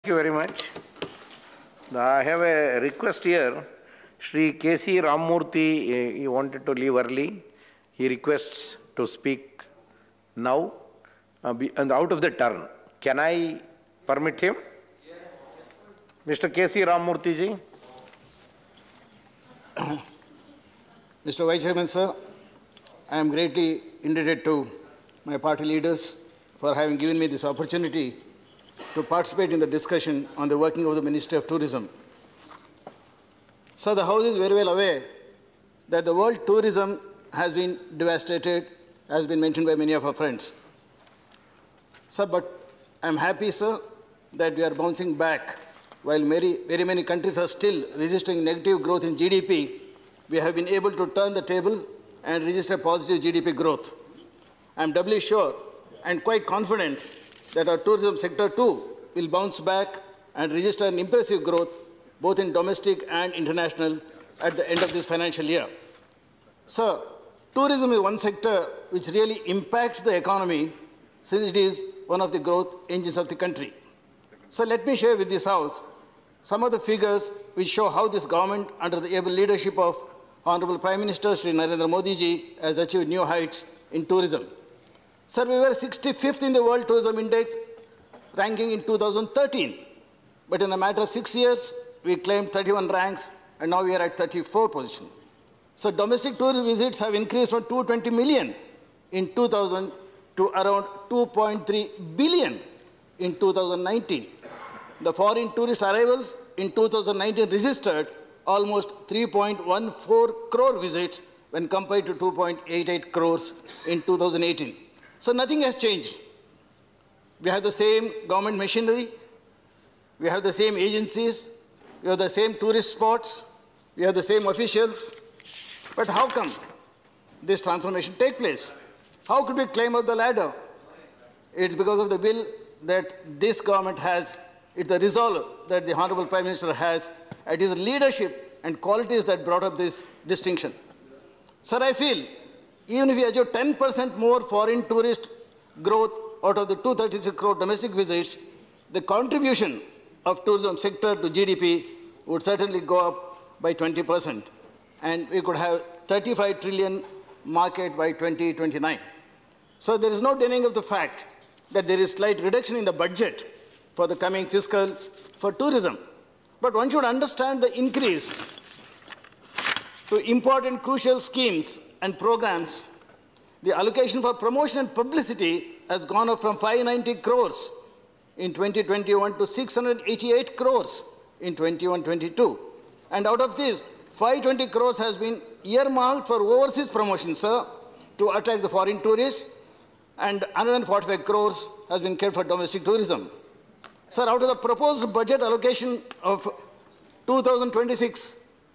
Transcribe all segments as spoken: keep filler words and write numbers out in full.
Thank you very much. I have a request here. Shri K C Ramamurthy, he wanted to leave early. He requests to speak now uh, be, and out of the turn. Can I permit him? Yes. Mister K C Ramamurthy ji. Mister Vice Chairman, sir, I am greatly indebted to my party leaders for having given me this opportunity to participate in the discussion on the working of the Ministry of Tourism. So the House is very well aware that the world tourism has been devastated, has been mentioned by many of our friends. Sir, but I'm happy, sir, that we are bouncing back. While very, very many countries are still registering negative growth in G D P, we have been able to turn the table and register positive G D P growth. I'm doubly sure and quite confident that our tourism sector too will bounce back and register an impressive growth both in domestic and international at the end of this financial year. Sir, tourism is one sector which really impacts the economy since it is one of the growth engines of the country. So let me share with this House some of the figures which show how this government under the able leadership of Honorable Prime Minister Shri Narendra Modi ji has achieved new heights in tourism. Sir, we were sixty-fifth in the World Tourism Index, ranking in two thousand thirteen. But in a matter of six years, we claimed thirty-one ranks, and now we are at thirty-fourth position. So domestic tourist visits have increased from two hundred twenty million in two thousand to around two point three billion in two thousand nineteen. The foreign tourist arrivals in two thousand nineteen registered almost three point one four crore visits when compared to two point eight eight crores in two thousand eighteen. So nothing has changed. We have the same government machinery, we have the same agencies, we have the same tourist spots, we have the same officials. But how come this transformation take place? How could we climb up the ladder? It's because of the will that this government has, it's the resolve that the Honorable Prime Minister has, it is the leadership and qualities that brought up this distinction. Sir, I feel even if we achieve ten percent more foreign tourist growth out of the two hundred thirty-six crore domestic visits, the contribution of tourism sector to G D P would certainly go up by twenty percent. And we could have thirty-five trillion market by twenty twenty-nine. So there is no denying of the fact that there is slight reduction in the budget for the coming fiscal for tourism. But one should understand the increase to important crucial schemes and programs. The allocation for promotion and publicity has gone up from five hundred ninety crores in twenty twenty-one to six hundred eighty-eight crores in twenty-one twenty-two. And out of this, five hundred twenty crores has been earmarked for overseas promotion, sir, to attract the foreign tourists, and one hundred forty-five crores has been kept for domestic tourism. Sir, out of the proposed budget allocation of two thousand twenty-six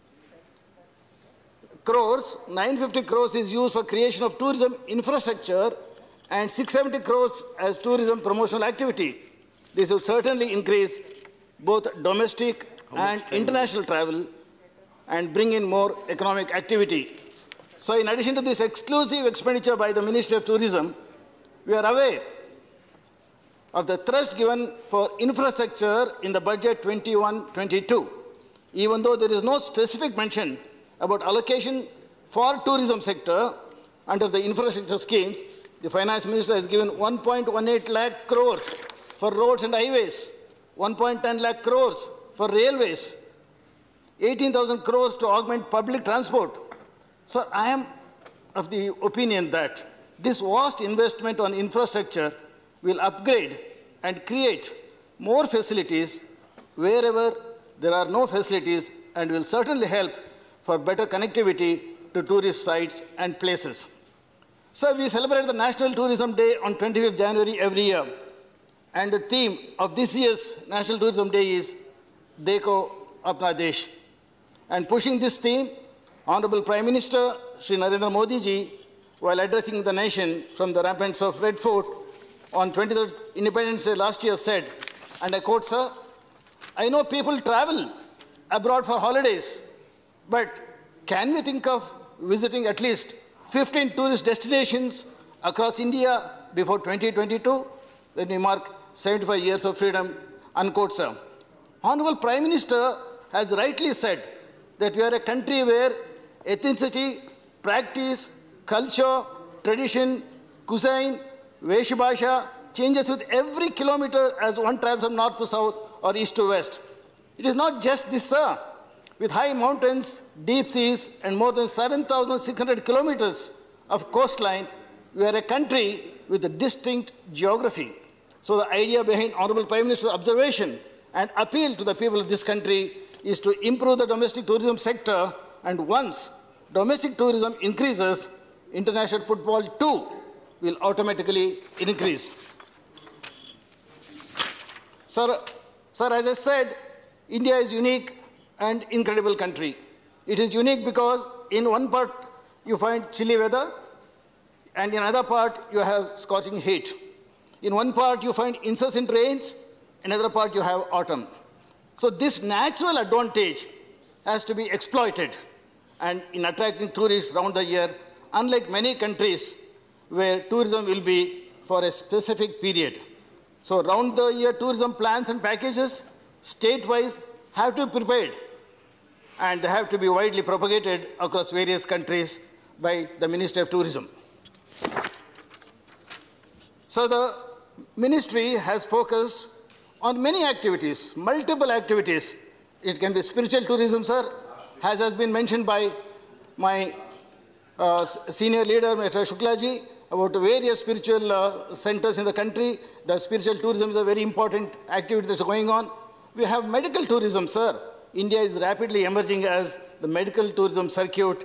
crores, nine hundred fifty crores is used for creation of tourism infrastructure and six hundred seventy crores as tourism promotional activity. This will certainly increase both domestic and international travel and bring in more economic activity. So in addition to this exclusive expenditure by the Ministry of Tourism, we are aware of the thrust given for infrastructure in the budget twenty-one twenty-two. Even though there is no specific mention about allocation for tourism sector under the infrastructure schemes, the Finance Minister has given one point one eight lakh crores for roads and highways, one point one zero lakh crores for railways, eighteen thousand crores to augment public transport. So I am of the opinion that this vast investment on infrastructure will upgrade and create more facilities wherever there are no facilities and will certainly help for better connectivity to tourist sites and places. So we celebrate the National Tourism Day on twenty-fifth January every year. And the theme of this year's National Tourism Day is Dekho Apna Desh. And pushing this theme, Honorable Prime Minister Shri Narendra Modi ji, while addressing the nation from the ramparts of Red Fort on twenty-third Independence Day last year said, and I quote, sir, "I know people travel abroad for holidays, but can we think of visiting at least fifteen tourist destinations across India before twenty twenty-two, when we mark seventy-five years of freedom unquote, sir. Honorable Prime Minister has rightly said that we are a country where ethnicity, practice, culture, tradition, cuisine, Veshabhasha changes with every kilometer as one travels from north to south or east to west. It is not just this, sir. With high mountains, deep seas, and more than seven thousand six hundred kilometers of coastline, we are a country with a distinct geography. So the idea behind Honorable Prime Minister's observation and appeal to the people of this country is to improve the domestic tourism sector, and once domestic tourism increases, international footfall too will automatically increase. Sir, sir, as I said, India is unique and incredible country. It is unique because in one part you find chilly weather, and in another part you have scorching heat. In one part you find incessant rains, another part you have autumn. So this natural advantage has to be exploited, and in attracting tourists around the year, unlike many countries where tourism will be for a specific period. So round the year tourism plans and packages, state-wise, have to be prepared, and they have to be widely propagated across various countries by the Ministry of Tourism. So the ministry has focused on many activities, multiple activities. It can be spiritual tourism, sir, as has been mentioned by my uh, senior leader, Mister Shuklaji, about various spiritual uh, centers in the country. The spiritual tourism is a very important activity that's going on. We have medical tourism, sir. India is rapidly emerging as the medical tourism circuit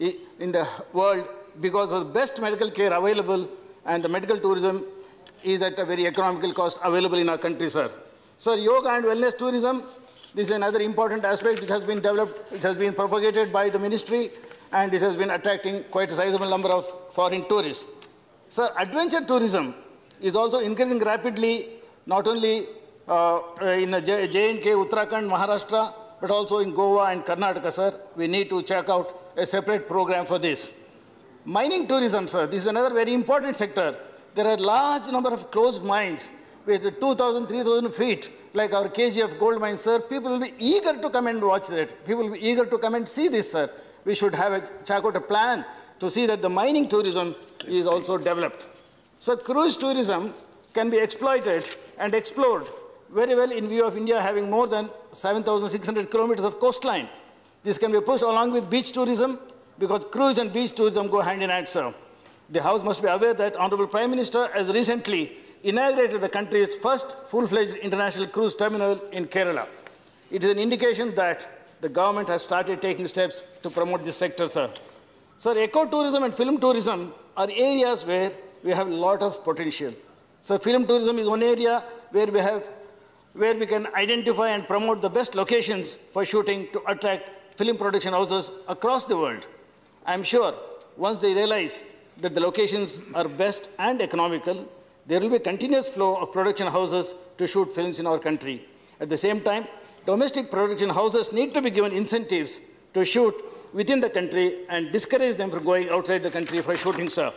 in the world because of the best medical care available, and the medical tourism is at a very economical cost available in our country, sir. Sir, yoga and wellness tourism, this is another important aspect which has been developed, which has been propagated by the ministry, and this has been attracting quite a sizable number of foreign tourists. Sir, adventure tourism is also increasing rapidly, not only uh, in J and K, Uttarakhand, Maharashtra, but also in Goa and Karnataka, sir. We need to check out a separate program for this. Mining tourism, sir, this is another very important sector. There are large number of closed mines with two thousand, three thousand feet, like our K G F gold mine, sir. People will be eager to come and watch that. People will be eager to come and see this, sir. We should have a, check out a plan to see that the mining tourism is also developed. So cruise tourism can be exploited and explored very well in view of India having more than seven thousand six hundred kilometers of coastline. This can be pushed along with beach tourism because cruise and beach tourism go hand in hand, sir. The House must be aware that Honorable Prime Minister has recently inaugurated the country's first full-fledged international cruise terminal in Kerala. It is an indication that the government has started taking steps to promote this sector, sir. Sir, ecotourism and film tourism are areas where we have a lot of potential. So film tourism is one area where we have, where we can identify and promote the best locations for shooting to attract film production houses across the world. I'm sure once they realize that the locations are best and economical, there will be a continuous flow of production houses to shoot films in our country. At the same time, domestic production houses need to be given incentives to shoot within the country and discourage them from going outside the country for shooting, sir.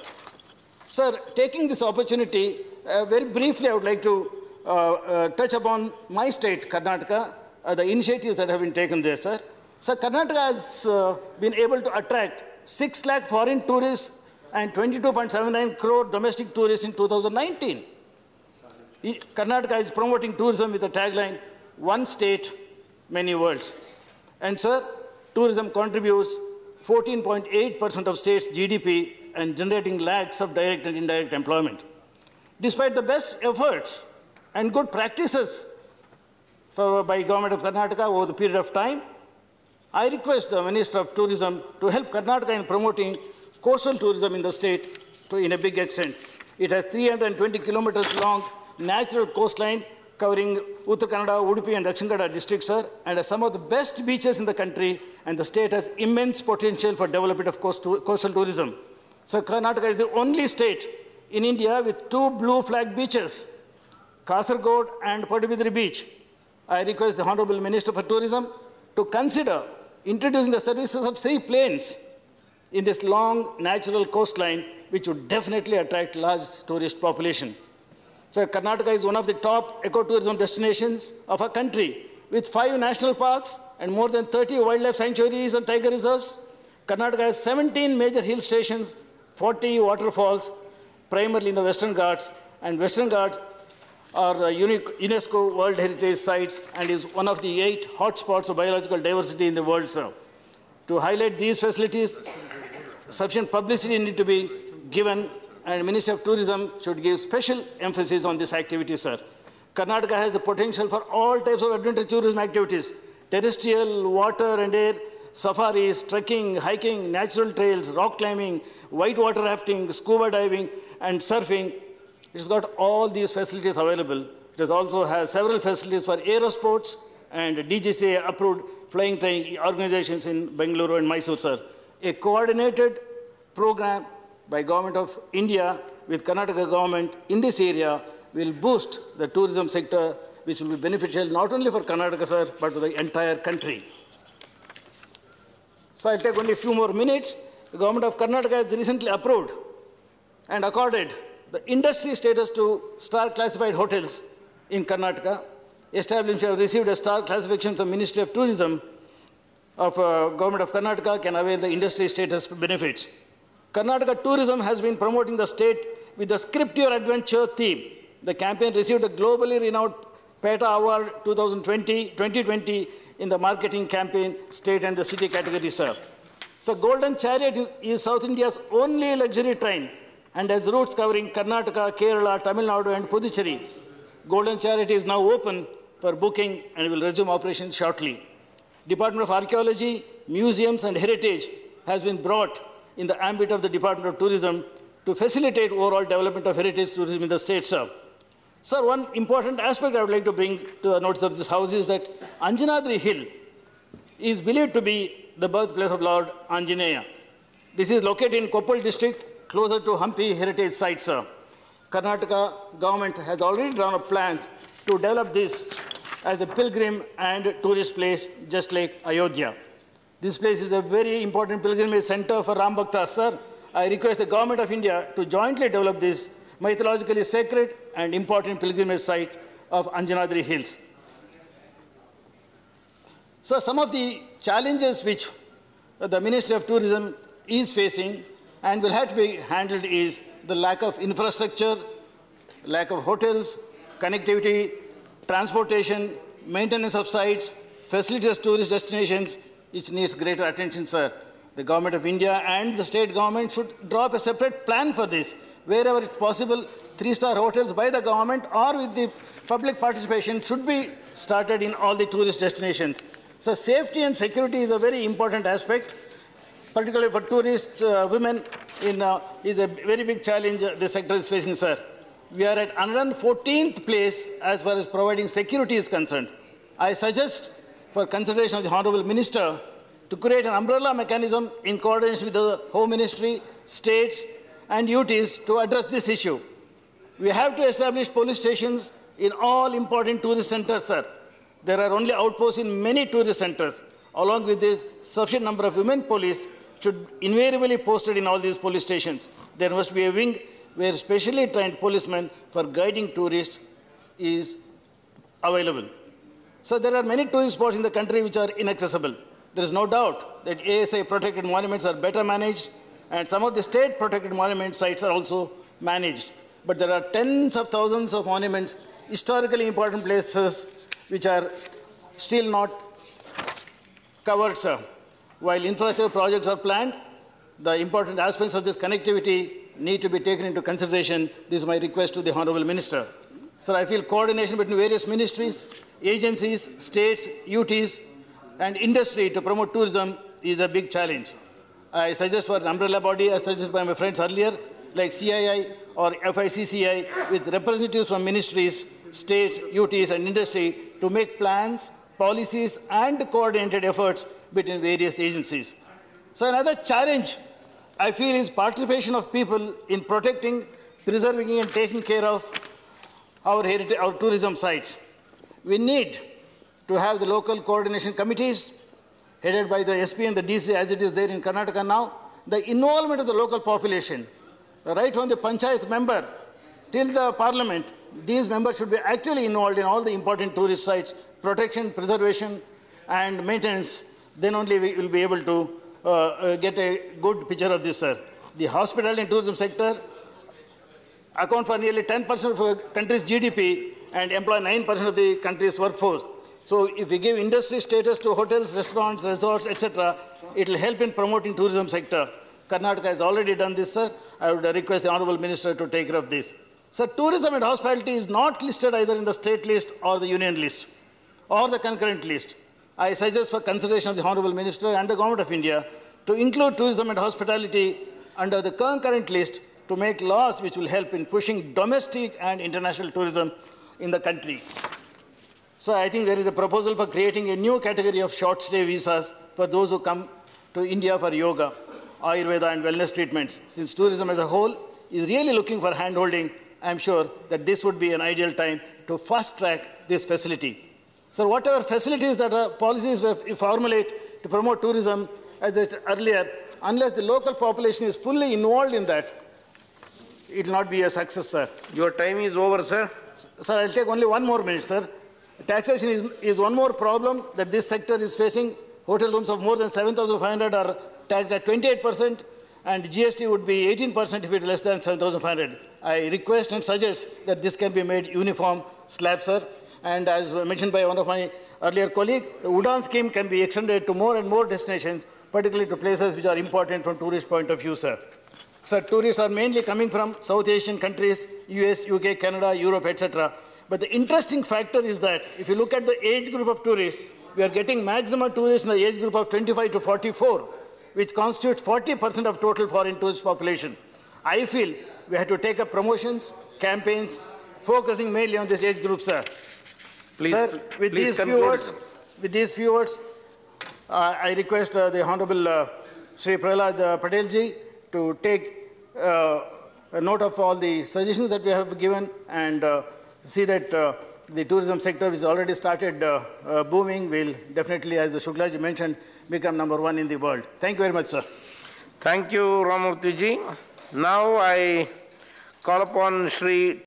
Sir, taking this opportunity, uh, very briefly, I would like to uh, uh, touch upon my state, Karnataka, uh, the initiatives that have been taken there, sir. Sir, Karnataka has uh, been able to attract six lakh foreign tourists and twenty-two point seven nine crore domestic tourists in two thousand nineteen. Karnataka is promoting tourism with the tagline, one state, many worlds. And sir, tourism contributes fourteen point eight percent of state's G D P and generating lakhs of direct and indirect employment. Despite the best efforts and good practices for, by government of Karnataka over the period of time, I request the Minister of Tourism to help Karnataka in promoting coastal tourism in the state to, in a big extent. It has three hundred twenty kilometers long natural coastline covering Uttar Kannada, Udupi and Dakshin Kannada districts, sir, and has some of the best beaches in the country, and the state has immense potential for development of coast coastal tourism. So Karnataka is the only state in India with two blue flag beaches, Kasaragod and Padubidri Beach. I request the Honorable Minister for Tourism to consider introducing the services of seaplanes in this long natural coastline, which would definitely attract large tourist population. So Karnataka is one of the top ecotourism destinations of our country, with five national parks and more than thirty wildlife sanctuaries and tiger reserves. Karnataka has seventeen major hill stations, forty waterfalls, primarily in the Western Ghats, and Western Ghats are the UNESCO World Heritage Sites and is one of the eight hotspots of biological diversity in the world, sir. To highlight these facilities, sufficient publicity need to be given, and Ministry of Tourism should give special emphasis on this activity, sir. Karnataka has the potential for all types of adventure tourism activities: terrestrial, water and air, safaris, trekking, hiking, natural trails, rock climbing, whitewater rafting, scuba diving, and surfing. It's got all these facilities available. It also has several facilities for aerosports and D G C A-approved flying training organizations in Bengaluru and Mysore, sir. A coordinated program by Government of India with Karnataka government in this area will boost the tourism sector, which will be beneficial not only for Karnataka, sir, but for the entire country. So I'll take only a few more minutes. The Government of Karnataka has recently approved and accorded the industry status to star classified hotels in Karnataka. Establishments have received a star classification from the Ministry of Tourism of uh, Government of Karnataka can avail the industry status benefits. Karnataka Tourism has been promoting the state with the Script Your Adventure theme. The campaign received the globally renowned PETA Award twenty twenty, twenty twenty in the marketing campaign, state and the city category, sir. So Golden Chariot is, is South India's only luxury train and has routes covering Karnataka, Kerala, Tamil Nadu, and Puducherry. Golden Chariot is now open for booking and will resume operation shortly. Department of Archaeology, Museums, and Heritage has been brought in the ambit of the Department of Tourism to facilitate overall development of heritage tourism in the state, sir. Sir, one important aspect I would like to bring to the notice of this House is that Anjanadri Hill is believed to be the birthplace of Lord Anjaneya. This is located in Koppal district, closer to Hampi heritage site, sir. Karnataka government has already drawn up plans to develop this as a pilgrim and tourist place, just like Ayodhya. This place is a very important pilgrimage center for Ram Bhaktas, sir. I request the Government of India to jointly develop this mythologically sacred and important pilgrimage site of Anjanadri Hills. So some of the challenges which the Ministry of Tourism is facing and will have to be handled is the lack of infrastructure, lack of hotels, connectivity, transportation, maintenance of sites, facilities as tourist destinations, which needs greater attention, sir. The Government of India and the state government should draw up a separate plan for this. Wherever it's possible, three-star hotels by the government or with the public participation should be started in all the tourist destinations. So safety and security is a very important aspect, particularly for tourist uh, women in, uh, is a very big challenge uh, the sector is facing, sir. We are at one hundred fourteenth place as far as providing security is concerned. I suggest for consideration of the Honorable Minister to create an umbrella mechanism in coordination with the Home Ministry, states, and U Ts to address this issue. We have to establish police stations in all important tourist centers, sir. There are only outposts in many tourist centers. Along with this, sufficient number of women police should invariably be posted in all these police stations. There must be a wing where specially trained policemen for guiding tourists is available. So there are many tourist spots in the country which are inaccessible. There is no doubt that A S I protected monuments are better managed, and some of the state protected monument sites are also managed. But there are tens of thousands of monuments, historically important places, which are still not covered, sir. While infrastructure projects are planned, the important aspects of this connectivity need to be taken into consideration. This is my request to the Honorable Minister. Sir, I feel coordination between various ministries, agencies, states, U Ts, and industry to promote tourism is a big challenge. I suggest for an umbrella body, as suggested by my friends earlier, like C I I or F I C C I, with representatives from ministries, states, U Ts, and industry to make plans, policies, and coordinated efforts between various agencies. So another challenge I feel is participation of people in protecting, preserving, and taking care of our heritage, our tourism sites. We need to have the local coordination committees headed by the S P and the D C as it is there in Karnataka now. The involvement of the local population, right from the panchayat member till the parliament, these members should be actively involved in all the important tourist sites, protection, preservation, and maintenance. Then only we will be able to uh, uh, get a good picture of this, sir. The hospitality and tourism sector account for nearly ten percent of a country's G D P and employ nine percent of the country's workforce. So if we give industry status to hotels, restaurants, resorts, et cetera, it will help in promoting tourism sector. Karnataka has already done this, sir. I would request the Honorable Minister to take care of this. Sir, tourism and hospitality is not listed either in the state list or the union list or the concurrent list. I suggest for consideration of the Honorable Minister and the Government of India to include tourism and hospitality under the concurrent list to make laws which will help in pushing domestic and international tourism in the country. So I think there is a proposal for creating a new category of short-stay visas for those who come to India for yoga, Ayurveda and wellness treatments. Since tourism as a whole is really looking for hand-holding, I'm sure that this would be an ideal time to fast-track this facility. So whatever facilities that are policies we formulate to promote tourism, as I said earlier, unless the local population is fully involved in that, it will not be a success, sir. Your time is over, sir. Sir, I'll take only one more minute, sir. Taxation is, is one more problem that this sector is facing. Hotel rooms of more than seven thousand five hundred are taxed at twenty-eight percent, and G S T would be eighteen percent if it is less than seven thousand five hundred. I request and suggest that this can be made uniform slab, sir. And as mentioned by one of my earlier colleagues, the UDAN scheme can be extended to more and more destinations, particularly to places which are important from tourist point of view, sir. Sir, tourists are mainly coming from South Asian countries, U S, U K, Canada, Europe, et cetera. But the interesting factor is that if you look at the age group of tourists, we are getting maximum tourists in the age group of twenty-five to forty-four, which constitutes forty percent of total foreign tourist population. I feel we have to take up promotions, campaigns, focusing mainly on this age group, sir. Please, sir, with please these conclude. few words, with these few words, uh, I request uh, the Honorable uh, Shri Prahlad uh, Patelji to take uh, a note of all the suggestions that we have given and uh, see that uh, the tourism sector, which already started uh, uh, booming, will definitely, as Shuklaji mentioned, become number one in the world. Thank you very much, sir. Thank you, Ramurthy ji. Now I call upon Shri